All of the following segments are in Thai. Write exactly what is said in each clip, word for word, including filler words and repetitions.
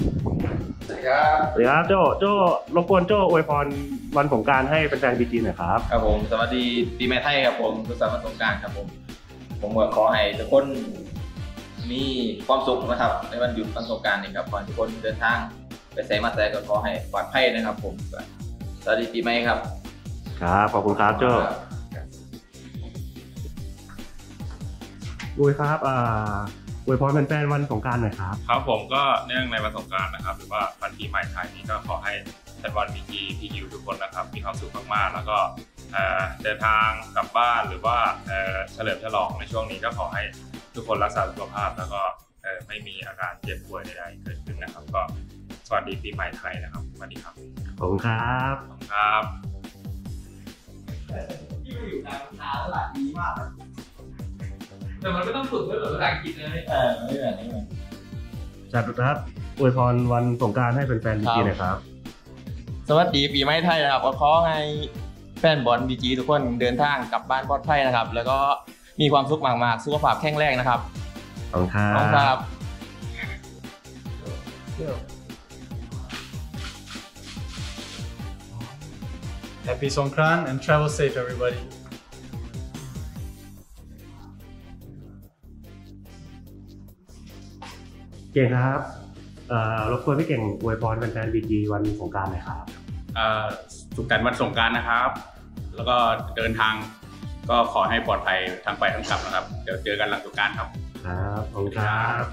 สวัสดีครับสวัสดีครับโจโจรบกวนโจอวยพรวันสงกรานต์ให้แฟนๆบีจีหน่อยครับครับผมสวัสดีปีใหม่ไทยครับผมสุขสันต์วันสงกรานต์ครับผมผมก็ขอให้ทุกคนมีความสุขนะครับในวันหยุดวันสงกรานต์นี้ครับขอให้ทุกคนเดินทางไปไสมาไสก็ขอให้ปลอดภัยนะครับผมสวัสดีปีใหม่ครับครับขอบคุณครับโจอวยครับอ่าอวยพรแฟนๆวันสงกรานต์หน่อยครับครับผมก็เนื่องในวันสงกรานต์นะครับหรือว่าวันปีใหม่ไทยนี้ก็ขอให้แฟนบอลบีจีพียูทุกคนนะครับมีความสุขมากๆแล้วก็เดินทางกลับบ้านหรือว่าเฉลิมฉลองในช่วงนี้ก็ขอให้ทุกคนรักษาสุขภาพแล้วก็ไม่มีอาการเจ็บป่วยใดๆเกิดขึ้นนะครับก็สวัสดีปีใหม่ไทยนะครับสวัสดีครับขอบคุณครับขอบคุณครับที่อยู่ทางทางตลาดดีมากแต่มันไม่ต้องฝึกเพื่อภาษาอังกฤษเลยเออไม่แบบนี้เลยจัดครับอวยพรวันสงกรานต์ให้แฟนๆบีจีหน่อยครับสวัสดีปีใหม่ไทยนะครับขอให้แฟนบอลบีจีทุกคนเดินทางกลับบ้านปลอดภัยนะครับแล้วก็มีความสุขมากๆสุขภาพแข็งแรงนะครับขอบคุณครับ Happy Songkran and travel safe everybody เก่งครับรบกวนพี่เก่งอวยพรแฟนๆบีจีวันสงกรานต์หน่อยครับสุขสันต์วันสงกรานต์นะครับแล้วก็เดินทางก็ขอให้ปลอดภัยทั้งไปทั้งกลับนะครับเดี๋ยวเจอกันหลังสงกรานต์ครับครับขอบคุณครับ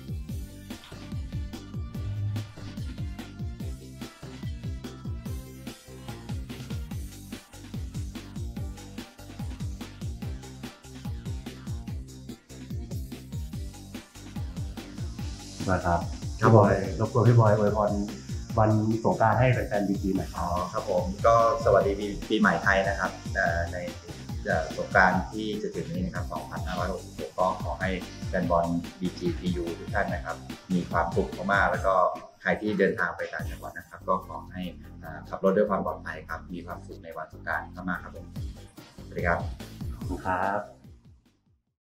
นะครับพี่บอยรบกวนพี่บอยอวยพรวันสงกรานต์ให้แฟนๆบีจีหน่อยอ๋อครับผมก็สวัสดีปีใหม่ไทยนะครับในสงกรานต์ที่จะถึงนี้นะครับสองพันห้าร้อยหกสิบหกก็ขอให้แฟนบอล บี จี พี ยู ทุกท่านนะครับมีความสุขมากๆแล้วก็ใครที่เดินทางไปต่างจังหวัดนะครับก็ขอให้ขับรถด้วยความปลอดภัยครับมีความสุขในวันสงกรานต์มากๆครับผมสวัสดีครับขอบคุณครับ